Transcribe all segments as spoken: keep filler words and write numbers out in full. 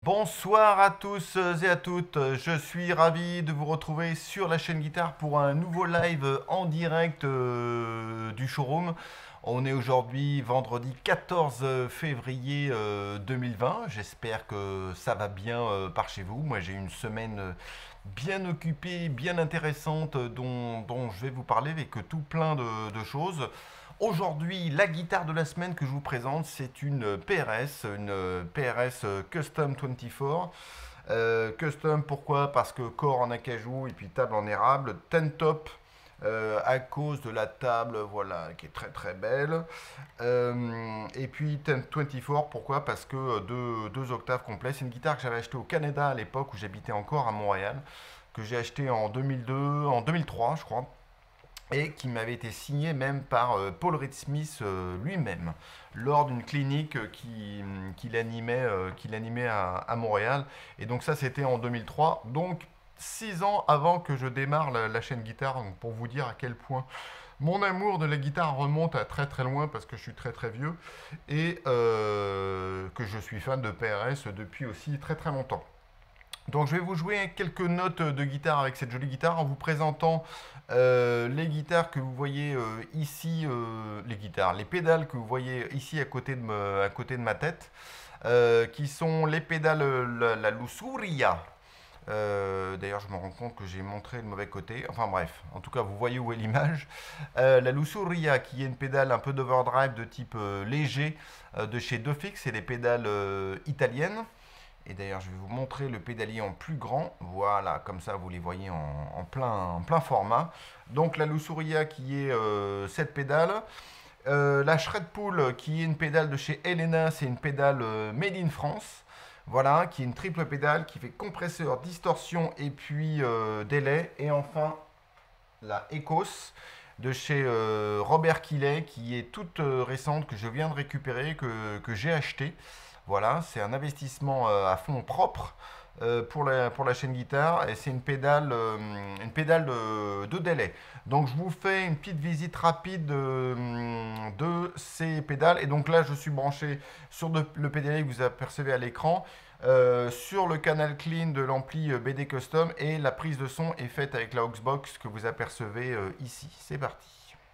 Bonsoir à tous et à toutes, je suis ravi de vous retrouver sur la chaîne Guitare pour un nouveau live en direct euh, du showroom. On est aujourd'hui vendredi quatorze février euh, deux mille vingt, j'espère que ça va bien euh, par chez vous. Moi j'ai une semaine bien occupée, bien intéressante dont, dont je vais vous parler avec tout plein de, de choses. Aujourd'hui, la guitare de la semaine que je vous présente, c'est une P R S, une P R S Custom vingt-quatre. Euh, custom, pourquoi? Parce que corps en acajou et puis table en érable. Ten top, euh, à cause de la table, voilà, qui est très très belle. Euh, et puis ten vingt-quatre, pourquoi? Parce que deux, deux octaves complets. C'est une guitare que j'avais achetée au Canada à l'époque où j'habitais encore à Montréal, que j'ai achetée en deux mille deux, en deux mille trois, je crois, et qui m'avait été signé même par euh, Paul Reed Smith euh, lui-même lors d'une clinique euh, qui, qu'il animait, euh, qu'il animait à, à Montréal. Et donc ça c'était en deux mille trois, donc six ans avant que je démarre la, la chaîne Guitare, donc pour vous dire à quel point mon amour de la guitare remonte à très très loin parce que je suis très très vieux et euh, que je suis fan de P R S depuis aussi très très longtemps. Donc je vais vous jouer quelques notes de guitare avec cette jolie guitare en vous présentant euh, les guitares que vous voyez euh, ici, euh, les guitares, les pédales que vous voyez ici à côté de, me, à côté de ma tête, euh, qui sont les pédales, la, la Lusuria. Euh, D'ailleurs je me rends compte que j'ai montré le mauvais côté, enfin bref, en tout cas vous voyez où est l'image. Euh, la Lusuria qui est une pédale un peu d'overdrive de type euh, léger euh, de chez Dofix, c'est des pédales euh, italiennes. Et d'ailleurs, je vais vous montrer le pédalier en plus grand. Voilà, comme ça, vous les voyez en, en plein, en plein format. Donc, la Lusuria qui est euh, cette pédale. Euh, la Shredpool qui est une pédale de chez Helena. C'est une pédale euh, made in France. Voilà, qui est une triple pédale qui fait compresseur, distorsion et puis euh, délai. Et enfin, la Ecos de chez euh, Robert Keeley qui est toute euh, récente, que je viens de récupérer, que, que j'ai acheté. Voilà, c'est un investissement euh, à fond propre euh, pour, la, pour la chaîne Guitare et c'est une pédale, euh, une pédale de, de délai. Donc je vous fais une petite visite rapide de, de ces pédales. Et donc là, je suis branché sur de, le pédalier que vous apercevez à l'écran, euh, sur le canal clean de l'ampli B D Custom, et la prise de son est faite avec la Auxbox que vous apercevez euh, ici. C'est parti.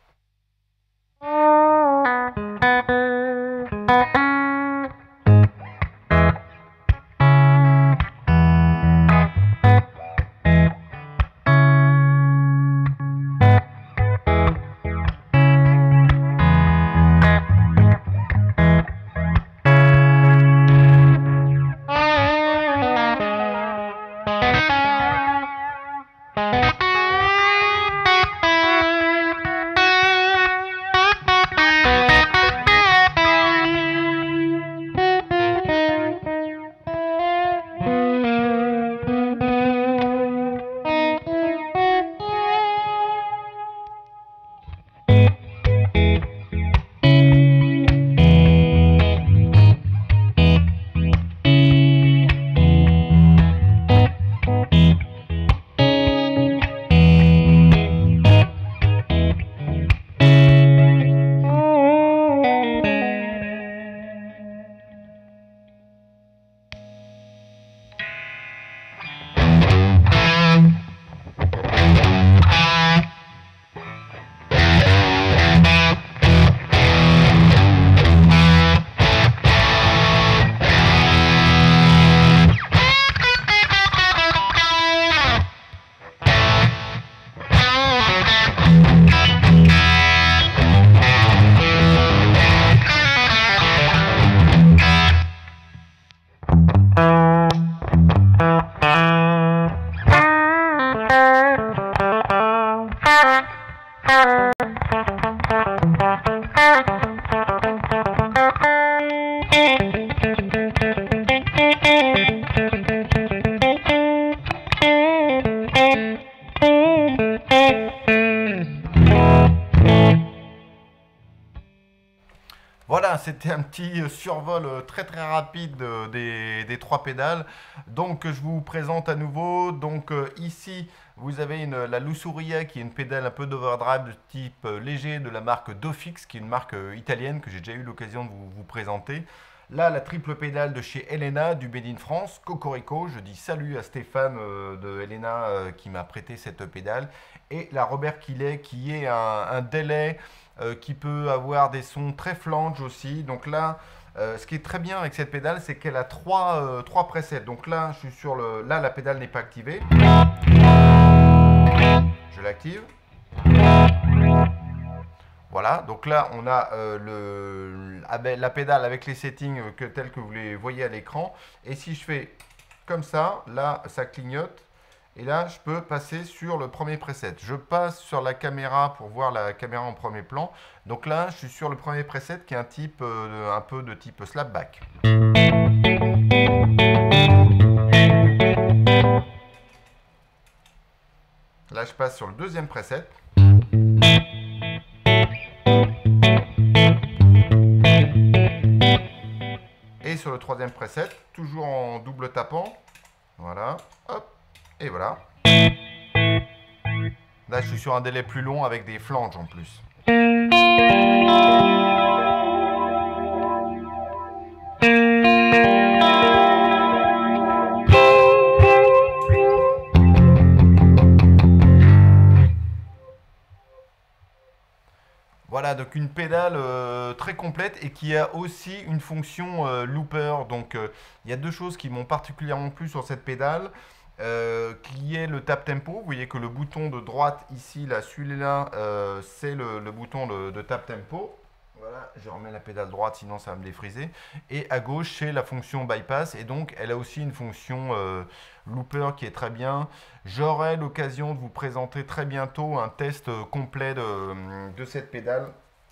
Voilà, c'était un petit survol très très rapide des, des trois pédales. Donc je vous présente à nouveau. Donc euh, ici, vous avez une, la Lusuria qui est une pédale un peu d'overdrive de type léger de la marque Dofix, qui est une marque italienne que j'ai déjà eu l'occasion de vous, vous présenter. Là, la triple pédale de chez Elena du Made in France, Cocorico. Je dis salut à Stéphane euh, de Elena euh, qui m'a prêté cette pédale. Et la Robert Keeley qui est un, un délai euh, qui peut avoir des sons très flange aussi. Donc là, euh, ce qui est très bien avec cette pédale, c'est qu'elle a trois, euh, trois presets. Donc là, je suis sur le. Là, la pédale n'est pas activée. Je l'active. Voilà, donc là on a euh, le, la pédale avec les settings que, tels que vous les voyez à l'écran. Et si je fais comme ça, là ça clignote. Et là je peux passer sur le premier preset. Je passe sur la caméra pour voir la caméra en premier plan. Donc là je suis sur le premier preset qui est un type euh, un peu de type slapback. Là je passe sur le deuxième preset. Et sur le troisième preset, toujours en double tapant. Voilà, hop, et voilà. Là, je suis sur un délai plus long avec des flanges en plus. Voilà, donc une pédale euh, très complète et qui a aussi une fonction euh, looper. Donc euh, il y a deux choses qui m'ont particulièrement plu sur cette pédale, euh, qui est le tap tempo. Vous voyez que le bouton de droite ici, là, celui-là, euh, c'est le, le bouton de, de tap tempo. Voilà, je remets la pédale droite, sinon ça va me défriser. Et à gauche, c'est la fonction bypass. Et donc, elle a aussi une fonction euh, looper qui est très bien. J'aurai l'occasion de vous présenter très bientôt un test complet de, de cette pédale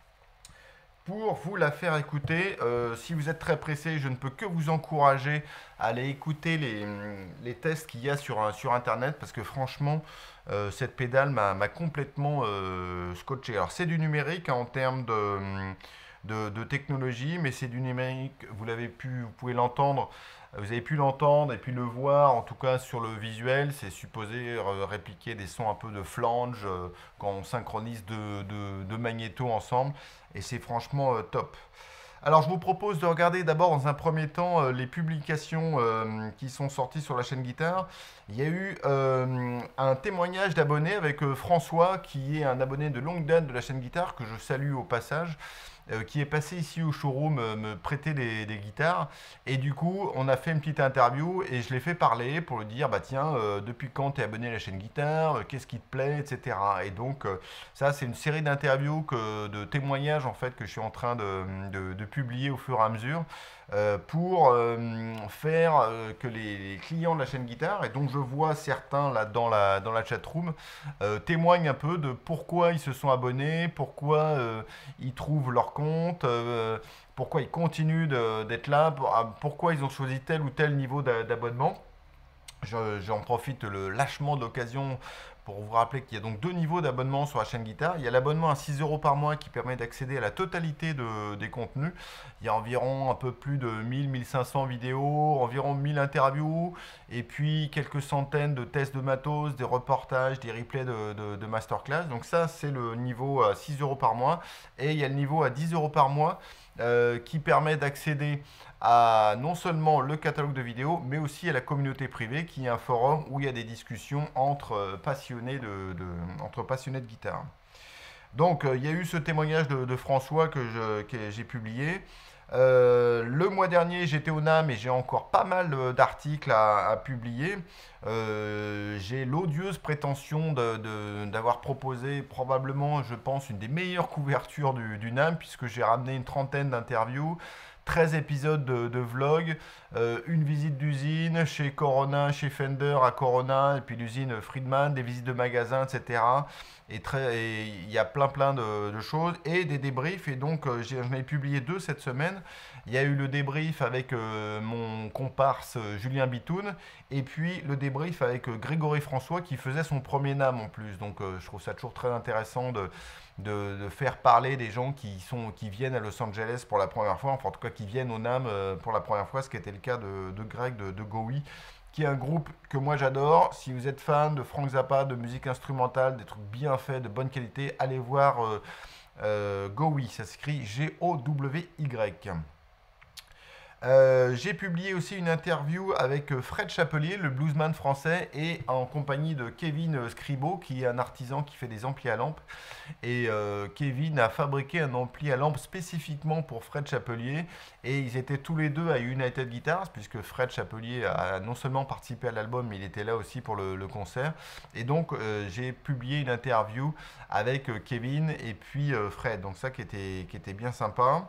pour vous la faire écouter. Euh, si vous êtes très pressé, je ne peux que vous encourager à aller écouter les, les tests qu'il y a sur, sur Internet parce que franchement, euh, cette pédale m'a complètement euh, scotché. Alors, c'est du numérique hein, en termes de, de, de technologie, mais c'est du numérique, vous l'avez pu, vous pouvez l'entendre. Vous avez pu l'entendre et puis le voir, en tout cas sur le visuel, c'est supposé répliquer des sons un peu de flange euh, quand on synchronise deux de, de magnétos ensemble. Et c'est franchement euh, top. Alors je vous propose de regarder d'abord dans un premier temps euh, les publications euh, qui sont sorties sur la chaîne Guitare. Il y a eu euh, un témoignage d'abonné avec euh, François qui est un abonné de longue date de la chaîne Guitare que je salue au passage. Euh, qui est passé ici au showroom euh, me prêter des, des guitares. Et du coup, on a fait une petite interview et je l'ai fait parler pour lui dire, bah tiens, euh, depuis quand tu es abonné à la chaîne Guitare, euh, qu'est-ce qui te plaît, et cetera. Et donc, euh, ça, c'est une série d'interviews, de témoignages en fait que je suis en train de, de, de publier au fur et à mesure. Euh, pour euh, faire euh, que les, les clients de la chaîne Guitare, et donc je vois certains là dans la, dans la chatroom, euh, témoignent un peu de pourquoi ils se sont abonnés, pourquoi euh, ils trouvent leur compte, euh, pourquoi ils continuent d'être là, pour, pourquoi ils ont choisi tel ou tel niveau d'abonnement. J'en profite le lâchement de l'occasion pour vous rappeler qu'il y a donc deux niveaux d'abonnement sur la chaîne Guitare. Il y a l'abonnement à six euros par mois qui permet d'accéder à la totalité de, des contenus. Il y a environ un peu plus de mille à mille cinq cents vidéos, environ mille interviews, et puis quelques centaines de tests de matos, des reportages, des replays de, de, de masterclass. Donc ça, c'est le niveau à six euros par mois. Et il y a le niveau à dix euros par mois euh, qui permet d'accéder à non seulement le catalogue de vidéos, mais aussi à la communauté privée, qui est un forum où il y a des discussions entre passionnés de, de, entre passionnés de guitare. Donc, euh, il y a eu ce témoignage de, de François que j'ai publié. Euh, le mois dernier, j'étais au NAMM et j'ai encore pas mal d'articles à, à publier. Euh, j'ai l'odieuse prétention d'avoir proposé probablement, je pense, une des meilleures couvertures du, du NAMM, puisque j'ai ramené une trentaine d'interviews, treize épisodes de, de vlog, euh, une visite d'usine chez Corona, chez Fender à Corona, et puis l'usine Friedman, des visites de magasins, et cetera. Et il y a plein plein de, de choses, et des débriefs, et donc euh, j'en ai publié deux cette semaine. Il y a eu le débrief avec euh, mon comparse euh, Julien Bitoun, et puis le débrief avec euh, Grégory François qui faisait son premier NAMM en plus. Donc euh, je trouve ça toujours très intéressant de, de, de faire parler des gens qui, sont, qui viennent à Los Angeles pour la première fois, enfin en tout cas qui viennent au NAMM euh, pour la première fois, ce qui était le cas de, de Greg de, de Gowi, qui est un groupe que moi j'adore. Si vous êtes fan de Frank Zappa, de musique instrumentale, des trucs bien faits, de bonne qualité, allez voir euh, euh, Gowi, ça s'écrit G O W Y. Euh, j'ai publié aussi une interview avec euh, Fred Chapelier, le bluesman français, et en compagnie de Kevin Scribo, qui est un artisan qui fait des amplis à lampe. Et euh, Kevin a fabriqué un ampli à lampe spécifiquement pour Fred Chapelier. Et ils étaient tous les deux à United Guitars, puisque Fred Chapelier a non seulement participé à l'album, mais il était là aussi pour le, le concert. Et donc euh, j'ai publié une interview avec euh, Kevin et puis euh, Fred. Donc ça qui était, qui était bien sympa.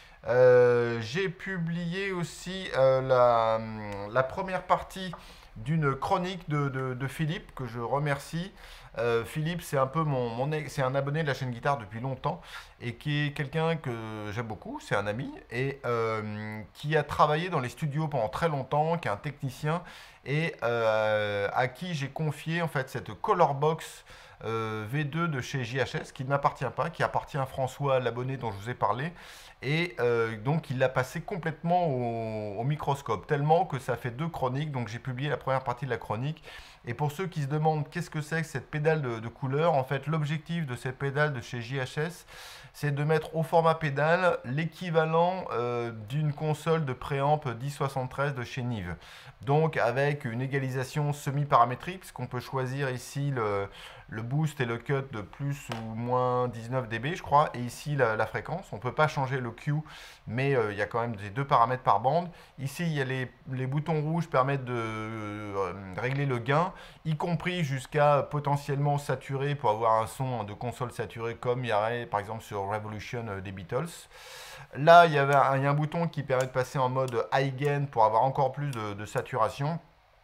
Euh, j'ai publié aussi euh, la, la première partie d'une chronique de, de- de Philippe, que je remercie. Euh, Philippe, c'est un peu mon, mon ex- c'est un abonné de la chaîne Guitare depuis longtemps et qui est quelqu'un que j'aime beaucoup, c'est un ami et euh, qui a travaillé dans les studios pendant très longtemps, qui est un technicien et euh, à qui j'ai confié en fait cette Color Box euh, V deux de chez J H S qui ne m'appartient pas, qui appartient à François, l'abonné dont je vous ai parlé. Et euh, donc il l'a passé complètement au, au microscope, tellement que ça fait deux chroniques. Donc j'ai publié la première partie de la chronique. Et pour ceux qui se demandent qu'est-ce que c'est que cette pédale de, de couleur, en fait l'objectif de cette pédale de chez J H S, c'est de mettre au format pédale l'équivalent euh, d'une console de préamp dix soixante-treize de chez Nive. Donc avec une égalisation semi-paramétrique, puisqu'on peut choisir ici le, le boost et le cut de plus ou moins dix-neuf décibels, je crois, et ici la, la fréquence. On ne peut pas changer le Q, mais euh, il y a quand même des deux paramètres par bande. Ici, il y a les, les boutons rouges permettent de euh, régler le gain, y compris jusqu'à potentiellement saturé pour avoir un son de console saturé comme il y aurait par exemple sur Revolution euh, des Beatles. Là, il y, avait un, il y a un bouton qui permet de passer en mode high gain pour avoir encore plus de, de saturation.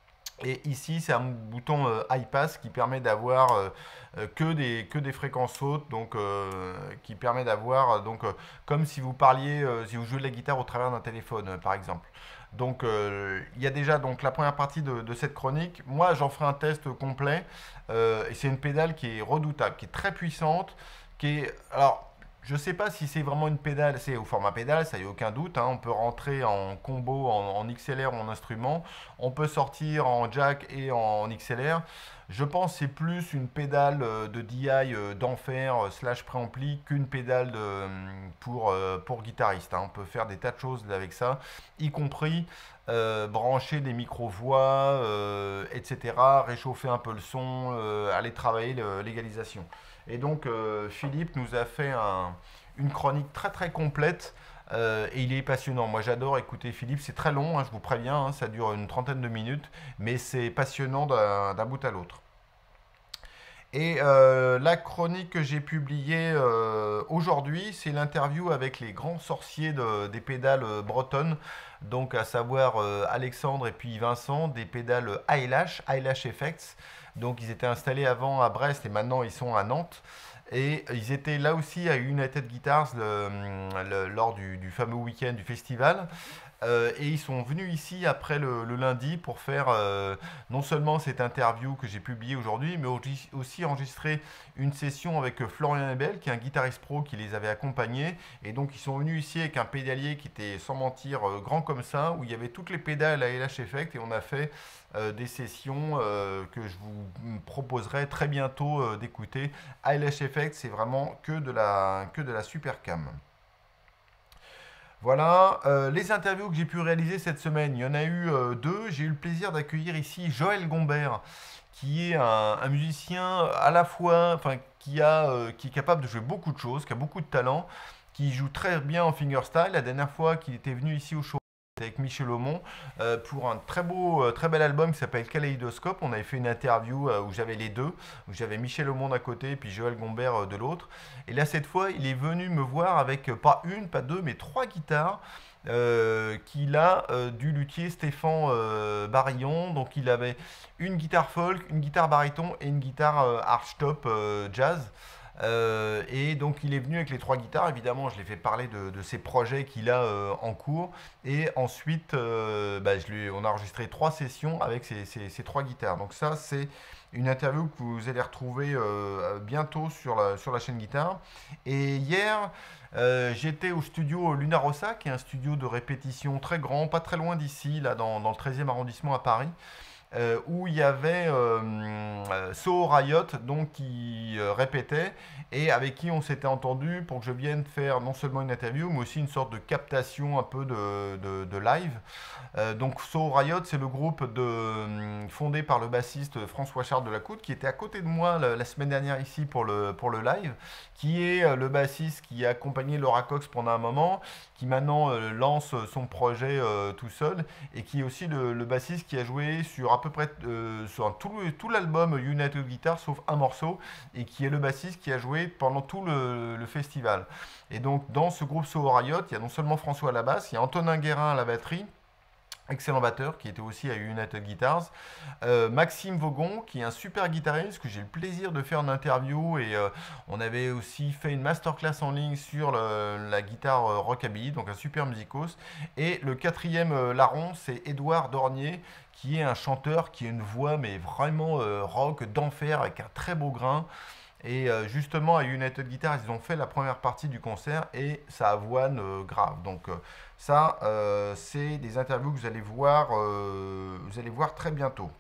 Et ici, c'est un bouton euh, high pass qui permet d'avoir euh, euh, que, des, que des fréquences hautes, donc euh, qui permet d'avoir, euh, donc euh, comme si vous parliez, euh, si vous jouez de la guitare au travers d'un téléphone, euh, par exemple. Donc, euh, il y a déjà donc la première partie de, de cette chronique. Moi, j'en ferai un test complet. Euh, et c'est une pédale qui est redoutable, qui est très puissante, qui est, alors. Je ne sais pas si c'est vraiment une pédale, c'est au format pédale, ça y a aucun doute, hein. On peut rentrer en combo, en, en X L R ou en instrument. On peut sortir en jack et en X L R. Je pense que c'est plus une pédale euh, de D I euh, d'enfer euh, slash préampli qu'une pédale de, euh, pour, euh, pour guitariste, hein. On peut faire des tas de choses avec ça, y compris euh, brancher des micro-voix, euh, et cetera. Réchauffer un peu le son, euh, aller travailler le- l'égalisation. Et donc euh, Philippe nous a fait un- une chronique très très complète euh, et il est passionnant. Moi j'adore écouter Philippe, c'est très long, hein, je vous préviens, hein, ça dure une trentaine de minutes, mais c'est passionnant d'un d'un bout à l'autre. Et euh, la chronique que j'ai publiée euh, aujourd'hui, c'est l'interview avec les grands sorciers de- des pédales euh, bretonnes, donc à savoir euh, Alexandre et puis Vincent, des pédales Eyelash, Eyelash Effects. Donc ils étaient installés avant à Brest et maintenant ils sont à Nantes. Et ils étaient là aussi à United Guitars le- le- lors du, du fameux week-end du festival. Euh, et ils sont venus ici après le, le lundi pour faire euh, non seulement cette interview que j'ai publiée aujourd'hui, mais aussi aussi enregistrer une session avec euh, Florian Ebel, qui est un guitariste pro qui les avait accompagnés. Et donc ils sont venus ici avec un pédalier qui était sans mentir euh, grand comme ça, où il y avait toutes les pédales à L H Effect et on a fait euh, des sessions euh, que je vous proposerai très bientôt euh, d'écouter. L H Effect, c'est vraiment que de la, que de la super cam. Voilà, euh, les interviews que j'ai pu réaliser cette semaine, il y en a eu euh, deux. J'ai eu le plaisir d'accueillir ici Joël Gombert, qui est un, un musicien à la fois, enfin, qui, a, euh, qui est capable de jouer beaucoup de choses, qui a beaucoup de talent, qui joue très bien en fingerstyle. La dernière fois qu'il était venu ici au show, avec Michel Aumont euh, pour un très beau, euh, très bel album qui s'appelle Kaleidoscope. On avait fait une interview euh, où j'avais les deux, où j'avais Michel Aumont d'un côté et puis Joël Gombert euh, de l'autre. Et là, cette fois, il est venu me voir avec euh, pas une, pas deux, mais trois guitares. Euh, qu'il a euh, du luthier Stéphane euh, Barillon. Donc il avait une guitare folk, une guitare baryton et une guitare euh, archtop euh, jazz. Euh, et donc il est venu avec les trois guitares, évidemment je l'ai fait parler de, de ses projets qu'il a euh, en cours. Et ensuite euh, bah, je lui, on a enregistré trois sessions avec ces, ces- ces trois guitares. Donc ça c'est une interview que vous allez retrouver euh, bientôt sur la, sur la chaîne Guitare. Et hier euh, j'étais au studio Luna Rossa, qui est un studio de répétition très grand, pas très loin d'ici, là dans, dans le treizième arrondissement à Paris. euh, où il y avait euh, euh, Soho Riot donc, qui euh, répétait et avec qui on s'était entendu pour que je vienne faire non seulement une interview, mais aussi une sorte de captation un peu de, de, de live. Euh, donc Soho Riot, c'est le groupe de, euh, fondé par le bassiste François Charles de la Coute, qui était à côté de moi la, la semaine dernière ici pour le, pour le live, qui est euh, le bassiste qui a accompagné Laura Cox pendant un moment, qui maintenant euh, lance son projet euh, tout seul, et qui est aussi le, le bassiste qui a joué sur à peu près euh, sur tout, tout l'album United Guitar, sauf un morceau, et qui est le bassiste qui a joué pendant tout le, le festival. Et donc dans ce groupe Soho Riot, il y a non seulement François à la basse, il y a Antonin Guérin à la batterie, excellent batteur, qui était aussi à United Guitars. Euh, Maxime Vaugon, qui est un super guitariste, que j'ai le plaisir de faire en interview. Et euh, on avait aussi fait une masterclass en ligne sur le, la guitare euh, rockabilly, donc un super musicos. Et le quatrième euh, larron, c'est Édouard Dornier, qui est un chanteur qui a une voix, mais vraiment euh, rock, d'enfer, avec un très beau grain. Et euh, justement, à United Guitars, ils ont fait la première partie du concert et ça avoine euh, grave. Donc euh, ça, euh, c'est des interviews que vous allez voir, euh, vous allez voir très bientôt.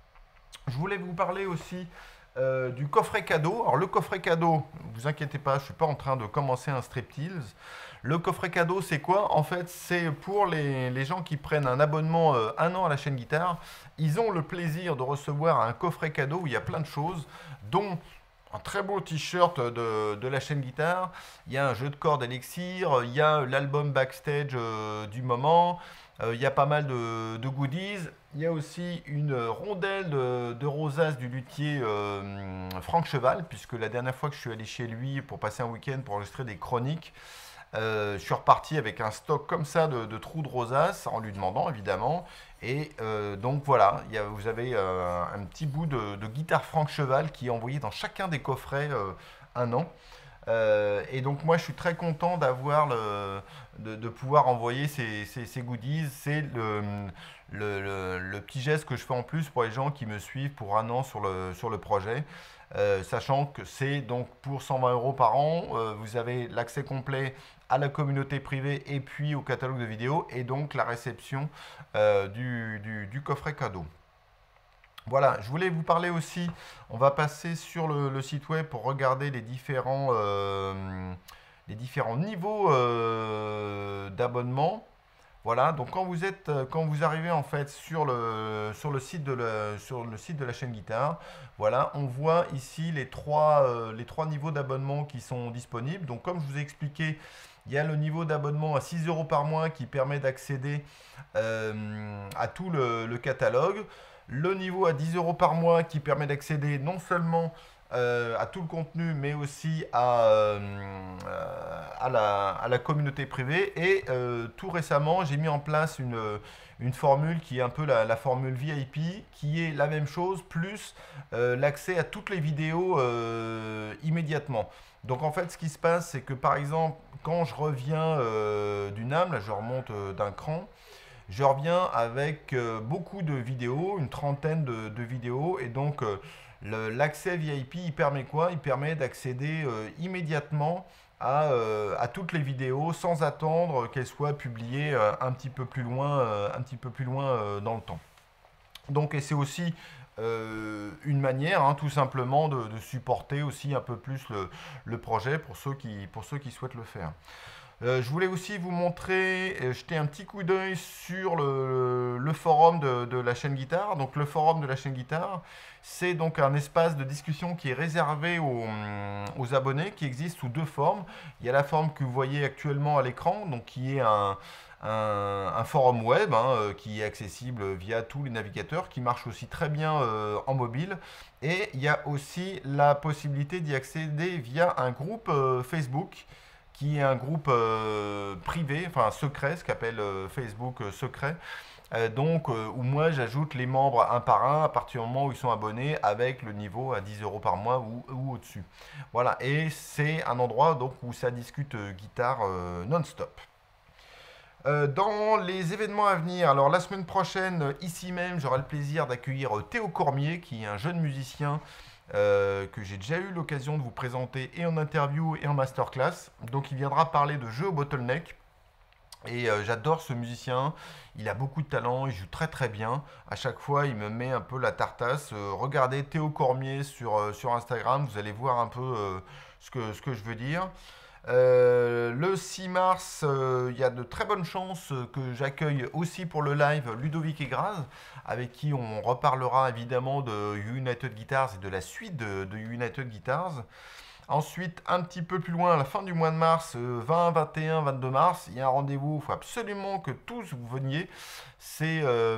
Je voulais vous parler aussi euh, du coffret cadeau. Alors le coffret cadeau, ne vous inquiétez pas, je ne suis pas en train de commencer un striptease. Le coffret cadeau, c'est quoi? En fait, c'est pour les, les gens qui prennent un abonnement euh, un an à la chaîne Guitare. Ils ont le plaisir de recevoir un coffret cadeau où il y a plein de choses, dont un très beau t-shirt de, de la chaîne Guitare, il y a un jeu de cordes Elixir, il y a l'album backstage euh, du moment, euh, il y a pas mal de, de goodies, il y a aussi une rondelle de, de rosace du luthier euh, Franck Cheval, puisque la dernière fois que je suis allé chez lui pour passer un week-end pour enregistrer des chroniques, Euh, je suis reparti avec un stock comme ça de, de trous de rosace, en lui demandant évidemment. Et euh, donc voilà, il y a, vous avez euh, un petit bout de, de guitare Franck Cheval qui est envoyé dans chacun des coffrets euh, un an. Euh, et donc moi je suis très content d'avoir le, de, de pouvoir envoyer ces, ces, ces goodies. C'est le, le, le, le petit geste que je fais en plus pour les gens qui me suivent pour un an sur le, sur le projet. Euh, sachant que c'est donc pour cent vingt euros par an, euh, vous avez l'accès complet à la communauté privée et puis au catalogue de vidéos et donc la réception euh, du, du, du coffret cadeau. Voilà, je voulais vous parler aussi, on va passer sur le, le site web pour regarder les différents, euh, les différents niveaux euh, d'abonnement. Voilà, donc quand vous êtes, quand vous arrivez en fait sur le, sur le site de la, sur le site de la chaîne Guitare, voilà, on voit ici les trois, euh, les trois niveaux d'abonnement qui sont disponibles. Donc comme je vous ai expliqué, il y a le niveau d'abonnement à six euros par mois qui permet d'accéder euh, à tout le, le catalogue. Le niveau à dix euros par mois qui permet d'accéder non seulement euh, à tout le contenu, mais aussi à, euh, à, la, à la communauté privée. Et euh, tout récemment, j'ai mis en place une, une formule qui est un peu la, la formule V I P, qui est la même chose, plus euh, l'accès à toutes les vidéos euh, immédiatement. Donc en fait, ce qui se passe, c'est que par exemple, quand je reviens euh, du NAMM, là je remonte euh, d'un cran, je reviens avec euh, beaucoup de vidéos, une trentaine de, de vidéos, et donc euh, l'accès V I P, il permet quoi? Il permet d'accéder euh, immédiatement à, euh, à toutes les vidéos sans attendre qu'elles soient publiées euh, un petit peu plus loin, euh, un petit peu plus loin euh, dans le temps. Donc, et c'est aussi euh, une manière, hein, tout simplement, de, de supporter aussi un peu plus le, le projet pour ceux qui, pour ceux qui souhaitent le faire. Euh, je voulais aussi vous montrer, euh, jeter un petit coup d'œil sur le, le forum de, de la chaîne Guitare. Donc le forum de la chaîne Guitare, c'est donc un espace de discussion qui est réservé aux, aux abonnés, qui existe sous deux formes. Il y a la forme que vous voyez actuellement à l'écran, donc qui est un, un, un forum web hein, qui est accessible via tous les navigateurs, qui marche aussi très bien euh, en mobile. Et il y a aussi la possibilité d'y accéder via un groupe euh, Facebook, qui est un groupe euh, privé, enfin secret, ce qu'appelle euh, Facebook euh, secret, euh, donc euh, où moi j'ajoute les membres un par un à partir du moment où ils sont abonnés avec le niveau à dix euros par mois ou, ou au-dessus. Voilà, et c'est un endroit donc où ça discute euh, guitare euh, non-stop. Euh, dans les événements à venir, alors la semaine prochaine, ici même, j'aurai le plaisir d'accueillir Théo Cormier, qui est un jeune musicien Euh, que j'ai déjà eu l'occasion de vous présenter et en interview et en masterclass. Donc il viendra parler de jeux au bottleneck. Et euh, j'adore ce musicien, il a beaucoup de talent, il joue très très bien. À chaque fois, il me met un peu la tartasse. Euh, regardez Théo Cormier sur, euh, sur Instagram, vous allez voir un peu euh, ce que, ce que je veux dire. Euh, le six mars, euh, il y a de très bonnes chances que j'accueille aussi pour le live Ludovic Egraz, avec qui on reparlera évidemment de United Guitars et de la suite de, de United Guitars. Ensuite, un petit peu plus loin, à la fin du mois de mars, euh, vingt, vingt et un, vingt-deux mars, il y a un rendez-vous, il faut absolument que tous vous veniez. C'est euh,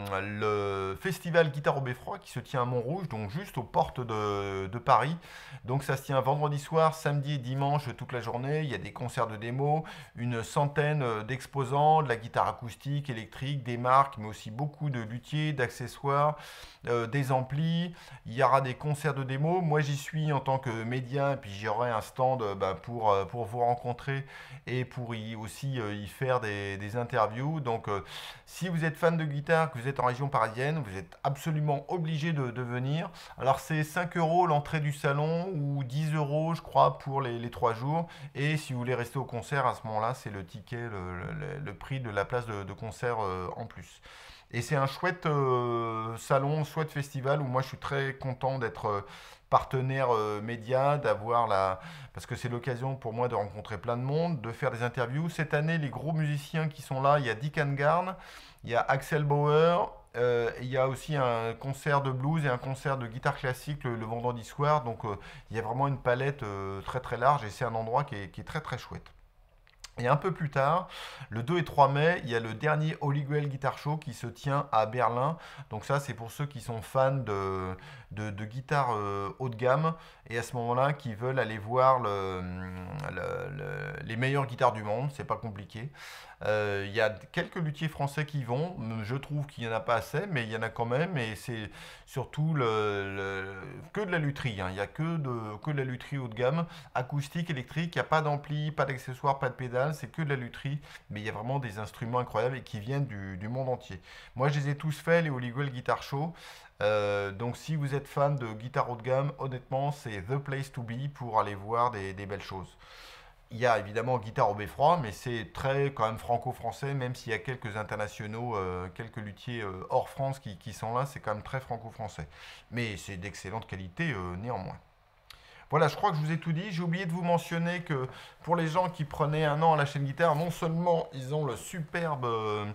le festival Guitare au Beffroi qui se tient à Montrouge, donc juste aux portes de, de Paris. Donc ça se tient vendredi soir, samedi et dimanche toute la journée. Il y a des concerts de démo, une centaine d'exposants, de la guitare acoustique, électrique, des marques, mais aussi beaucoup de luthiers, d'accessoires, euh, des amplis. Il y aura des concerts de démo. Moi j'y suis en tant que média, et puis j'aurai un stand euh, bah, pour, euh, pour vous rencontrer et pour y, aussi euh, y faire des, des interviews. Donc euh, si vous êtes fan de guitare, que vous êtes en région parisienne, vous êtes absolument obligé de, de venir. Alors c'est cinq euros l'entrée du salon ou dix euros je crois pour les, les trois jours. Et si vous voulez rester au concert, à ce moment-là, c'est le ticket, le, le, le prix de la place de, de concert euh, en plus. Et c'est un chouette euh, salon, chouette festival où moi je suis très content d'être euh, partenaire euh, média, d'avoir la... Parce que c'est l'occasion pour moi de rencontrer plein de monde, de faire des interviews. Cette année, les gros musiciens qui sont là, il y a Dick Garn, il y a Axel Bauer, euh, il y a aussi un concert de blues et un concert de guitare classique le, le vendredi soir. Donc euh, il y a vraiment une palette euh, très très large et c'est un endroit qui est, qui est très très chouette. Et un peu plus tard, le deux et trois mai, il y a le dernier Holy Grail Guitar Show qui se tient à Berlin. Donc ça, c'est pour ceux qui sont fans de, de, de guitare euh, haut de gamme et à ce moment-là, qui veulent aller voir le, le- le- les meilleures guitares du monde. C'est pas compliqué. Euh, Il y a quelques luthiers français qui y vont. Je trouve qu'il n'y en a pas assez, mais il y en a quand même. Et c'est surtout le, le- que de la lutherie, hein. Il n'y a que de, que de la lutherie haut de gamme, acoustique, électrique. Il n'y a pas d'ampli, pas d'accessoires, pas de pédales. C'est que de la lutherie. Mais il y a vraiment des instruments incroyables et qui viennent du, du monde entier. Moi, je les ai tous faits, les Holy Grail Guitar Show. Euh, donc, si vous êtes fan de guitare haut de gamme, honnêtement, c'est the place to be pour aller voir des, des belles choses. Il y a évidemment Guitare au Beffroi, mais c'est très quand même franco-français, même s'il y a quelques internationaux, euh, quelques luthiers euh, hors France qui, qui sont là, c'est quand même très franco-français. Mais c'est d'excellente qualité euh, néanmoins. Voilà, je crois que je vous ai tout dit. J'ai oublié de vous mentionner que pour les gens qui prenaient un an à la chaîne guitare, non seulement ils ont le superbe euh,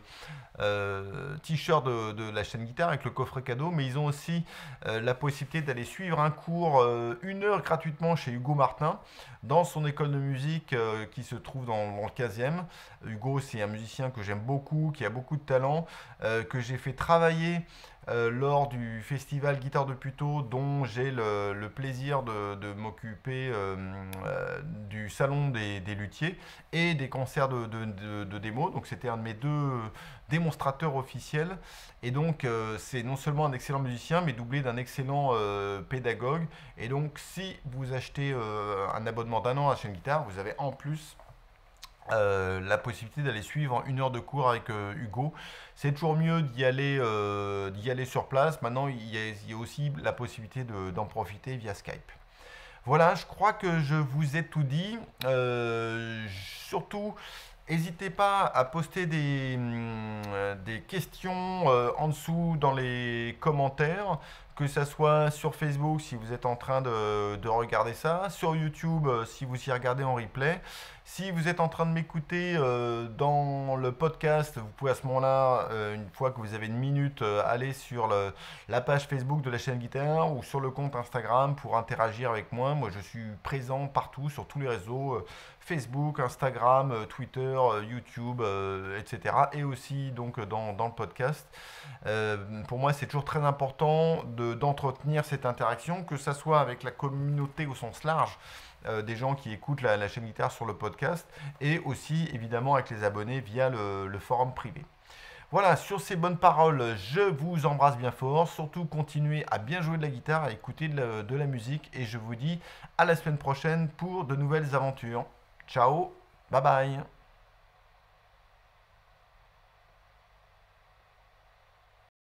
euh, t-shirt de, de la chaîne guitare avec le coffret cadeau, mais ils ont aussi euh, la possibilité d'aller suivre un cours euh, une heure gratuitement chez Hugo Martin dans son école de musique euh, qui se trouve dans, dans le quinzième. Hugo, c'est un musicien que j'aime beaucoup, qui a beaucoup de talent, euh, que j'ai fait travailler euh, lors du festival Guitare de Puteaux, dont j'ai le, le plaisir de, de m'occuper euh, euh, du salon des, des luthiers et des concerts de, de, de, de démo. Donc c'était un de mes deux démonstrateur officiel. Et donc, euh, c'est non seulement un excellent musicien, mais doublé d'un excellent euh, pédagogue. Et donc, si vous achetez euh, un abonnement d'un an à la chaîne guitare, vous avez en plus euh, la possibilité d'aller suivre une heure de cours avec euh, Hugo. C'est toujours mieux d'y aller, euh, d'y aller sur place. Maintenant, il y a, il y a aussi la possibilité de- d'en profiter via Skype. Voilà, je crois que je vous ai tout dit. Euh, surtout, n'hésitez pas à poster des, hum, euh, des questions euh, en dessous dans les commentaires, que ça soit sur Facebook si vous êtes en train de, de regarder ça, sur YouTube euh, si vous y regardez en replay. Si vous êtes en train de m'écouter euh, dans le podcast, vous pouvez à ce moment-là, euh, une fois que vous avez une minute, euh, aller sur le- la page Facebook de la chaîne Guitare ou sur le compte Instagram pour interagir avec moi. Moi, je suis présent partout sur tous les réseaux, euh, Facebook, Instagram, euh, Twitter, euh, YouTube, euh, et cetera. Et aussi donc dans, dans le podcast. Euh, pour moi, c'est toujours très important de- d'entretenir cette interaction, que ça soit avec la communauté au sens large, euh, des gens qui écoutent la, la chaîne Guitare sur le podcast, et aussi évidemment avec les abonnés via le, le forum privé. Voilà, sur ces bonnes paroles, je vous embrasse bien fort. Surtout, continuez à bien jouer de la guitare, à écouter de la, de la musique. Et je vous dis à la semaine prochaine pour de nouvelles aventures. Ciao, bye bye.